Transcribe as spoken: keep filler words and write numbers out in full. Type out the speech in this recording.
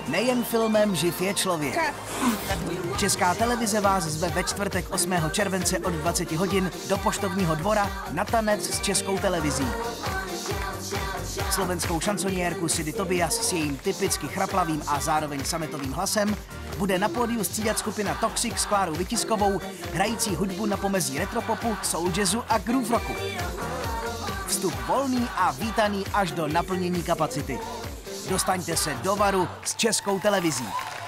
Nejen filmem živ je člověk. Česká televize vás zve ve čtvrtek osmého července od dvaceti hodin do Poštovního dvora na tanec s Českou televizí. Slovenskou šansoniérku Sidy Tobias s jejím typicky chraplavým a zároveň sametovým hlasem bude na pódiu střídat skupina Toxic s Klárou Vytiskovou, hrající hudbu na pomezí retropopu, soul jazzu a groove rocku. Vstup volný a vítaný až do naplnění kapacity. Dostaňte se do varu s Českou televizí.